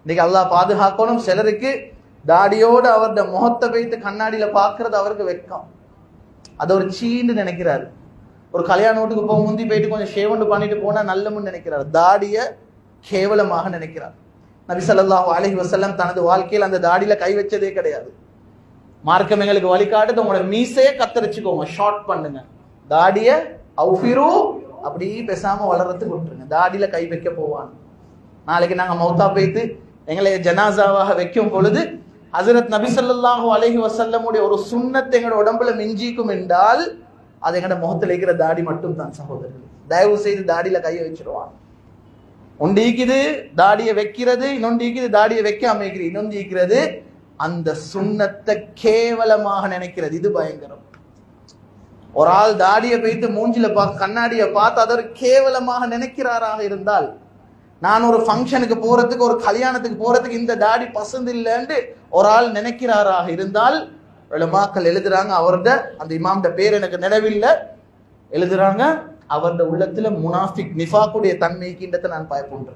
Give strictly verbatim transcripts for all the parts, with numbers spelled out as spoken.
இன்னைக்கு அல்லாஹ் பாதுகாக்கணும். சிலருக்கு தாடியோடு அவருடைய முகத்தை வைத்து கண்ணாடியில பாக்குறது அவருக்கு வெக்கம், அது ஒரு சீன்னு நினைக்கிறாரு. ஒரு கல்யாண வீட்டுக்கு போக முந்தி போயிட்டு கொஞ்சம் ஷேவண்டு பண்ணிட்டு போனா நல்லமுன்னு நினைக்கிறார், தாடிய கேவலமாக நினைக்கிறார். நபி ஸல்லல்லாஹு அலைஹி வஸல்லம் தனது வாழ்க்கையில் அந்த தாடியில கை வச்சதே கிடையாது. மார்க்கம் எங்களுக்கு வழிகாட்டுது, உங்களோட மீசைய கத்தரிச்சுக்கோங்க, ஷார்ட் பண்ணுங்க, தாடிய அவுஃபிரு அப்படி பேசாம வளர்றதுக்கு விட்டுருங்க, தாடியில கை வைக்க போவான். நாளைக்கு நாங்க மௌத்தா போய்த்து எங்களை ஜனாசாவாக வைக்கும் பொழுது ஹஸரத் நபி ஸல்லல்லாஹு அலைஹி வஸல்லமுடைய ஒரு சுன்னத் எங்களோட உடம்புல மிஞ்சிக்கும் என்றால் அது எங்களோட முகத்தில் இருக்கிற தாடி மட்டும் தான் சகோதரர்கள். தயவு செய்து தாடியில கையை வச்சிருவான். ஒண்டிக்குது தாடியை வைக்கிறது, இன்னொண்டிக்குது தாடியை வைக்க அமைக்கிறது, இன்னொந்திக்கிறது அந்த சுன்னத்தை கேவலமாக நினைக்கிறது. இது பயங்கரம். ஒரு ஆள் தாடியை வைத்து மூஞ்சில பார்த்து கண்ணாடியை பார்த்து அதை கேவலமாக நினைக்கிறாராக இருந்தால், நான் ஒரு ஃபங்க்ஷனுக்கு போறதுக்கு ஒரு கல்யாணத்துக்கு போறதுக்கு இந்த தாடி பசந்து இல்லைன்னு ஒரு ஆள் நினைக்கிறாராக இருந்தால், உலமாக்கள் எழுதுறாங்க, அவர்த அந்த இமாம்ட பேர் எனக்கு நினைவில்லை, எழுதுறாங்க அவருடைய உள்ளத்துல முனாஃபிக் நிஃபாக்குடைய தன்மைக்குன்றதை நான் பயப்படுறேன்.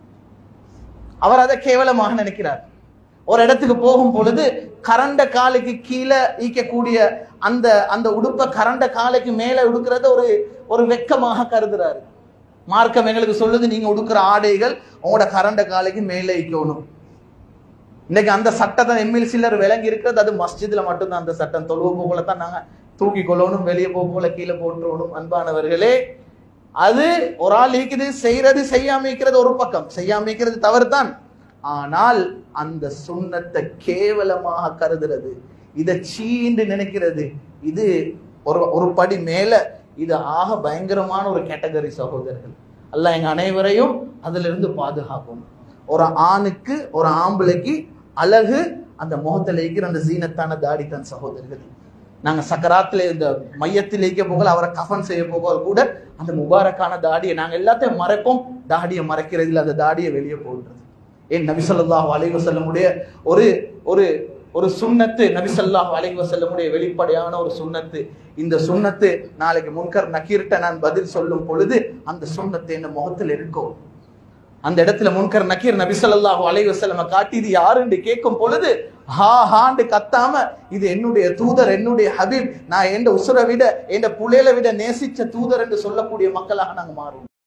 அவர் அதை கேவலமாக நினைக்கிறார். ஒரு இடத்துக்கு போகும் பொழுது கரண்ட காலுக்கு கீழே ஈக்கக்கூடிய அந்த அந்த உடுப்பை கரண்ட காலுக்கு மேல உடுக்கிறத ஒரு ஒரு வெக்கமாக கருதுறாரு. மார்க்கம் எங்களுக்கு சொல்லுது, நீங்க உடுக்கிற ஆடைகள் உங்களோட கரண்ட காலுக்கு மேலே ஈக்கணும். இன்னைக்கு அந்த சட்டத்தை எம்எல் சிலர் விளங்கி இருக்கிறது, அது மஸ்ஜித்ல மட்டும்தான் அந்த சட்டம். தொழுவ போகல தான் நாங்க தூக்கி கொள்ளணும், வெளியே போகல கீழே போட்டுறணும். அன்பானவர்களே, அது ஒரு ஆள் இருக்குது, செய்யறது செய்யாம இருக்கிறது ஒரு பக்கம், செய்யாம இருக்கிறது தவறு தான். ஆனால் அந்த சுன்னத்தை கேவலமாக கருதுறது, இதை சீண்டு நினைக்கிறது, இது ஒரு ஒரு படி மேல, இது ஆக பயங்கரமான ஒரு கேட்டகரி சகோதரர்கள். அல்லாஹ் எங்க அனைவரையும் அதுல இருந்து பாதுகாக்கும். ஒரு ஆணுக்கு ஒரு ஆம்பளைக்கு அழகு அந்த முகத்தில் இருக்கிற அந்த ஜீனத்தான தாடி தான் சகோதரர்கள். நாங்க சக்கராத்துல இந்த மையத்தில் இருக்க போகல, அவரை கஃபன் செய்ய போக கூட அந்த முபாரக்கான தாடியை நாங்க எல்லாத்தையும் மறைப்போம், தாடியை மறைக்கிறது இல்லை, அந்த தாடியை வெளியே போடுறது. ஏன் நபி ஸல்லல்லாஹு அலைஹி வஸல்லமுடைய ஒரு ஒரு ஒரு சுன்னத்து, நபி ஸல்லல்லாஹு அலைஹி வஸல்லமுடைய வெளிப்படையான ஒரு சுன்னத்து. இந்த சுன்னத்து நாளைக்கு முன்கர் நக்கீர்ட்ட நான் பதில் சொல்லும் பொழுது அந்த சுன்னத்து என்ன முகத்தில் இருக்கும். அந்த இடத்துல முன்கர் நக்கீர் நபி ஸல்லல்லாஹு அலைஹி வஸல்லம் காட்டி இது யாருன்னு கேட்கும் பொழுது ஹா ஹாண்டு கத்தாம இது என்னுடைய தூதர், என்னுடைய ஹபீப், நான் எந்த உசுரை விட எந்த புலையில விட நேசிச்ச தூதர் என்று சொல்லக்கூடிய மக்களாக நாங்க மாறுவோம்.